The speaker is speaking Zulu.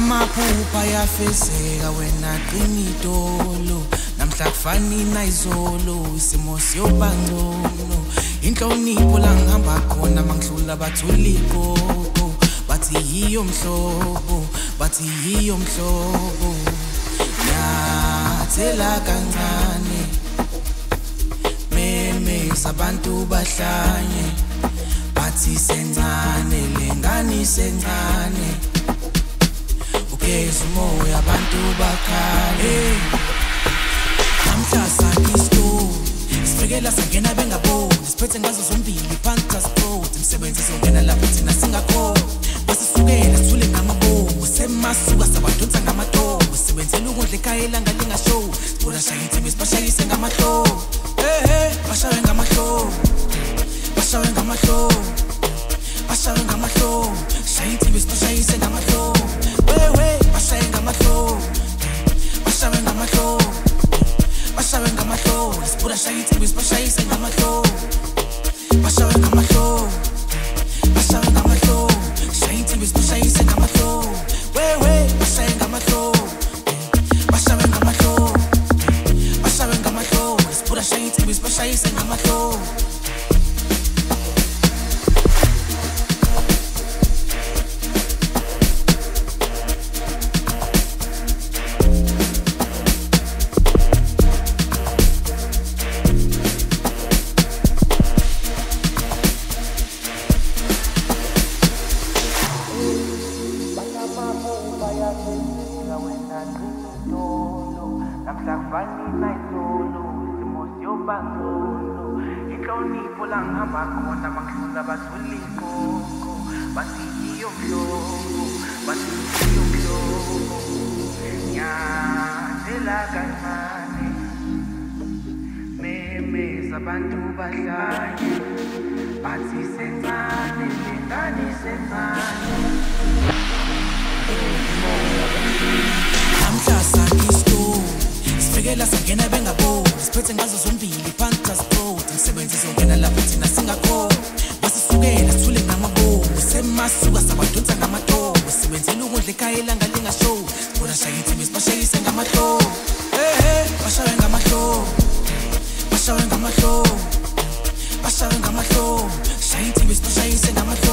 Amaphupha yafezeka wena qinidolo namhla kufani nayizolo isimo siyobangcono inhlonipho la ngihamba khona mangidlula bathuliko bathi yiyo mhlobo nyathela kancane meme sabantu bahlanye bathi sencane lengani sencane ugeza umoya abantu bakhale namhlasa isto sifikela sangena bengaboni siphethe ngazo zombili pantas road imsebenzi izongena lapho thina singakho basisukela sithule ngamabomu semasuka sabadonsa ngamadobo sibenzela ukudla ekhaya ilanga lingashow sibona shaya insimbi sibashayise ngamahlo bashawe ngamahlo shaya insimbi sibashayise ngamahlo bashaye ngamahlo Sbuda shaya insimbi sibashayise ngamahlo bashawe ngamahlo shaya insimbi sibashayise ngamahlo bashaye ngamahlo Sbuda shaya insimbi sibashayise ngamahlo inhlonipho la ngihamba khona mangidlula bathuliko bathi yiyo mhlobo nyathela kancane meme sabantu bahlanye bathi sencane lengani sencane namhlasa isto sifikela sangena bengaboni siphethe ngazo zombili pantas road imsebenzi izongena lapho thina singakho basisukela sithule ngamabomu semasuka sabadonsa ngamadobo sibenzela ukudla ekhaya ilanga lingashow sibona shaya insimbi sibashayise ngamahlo bashawe ngamahlo shaya insimbi sibashayise ngamahlo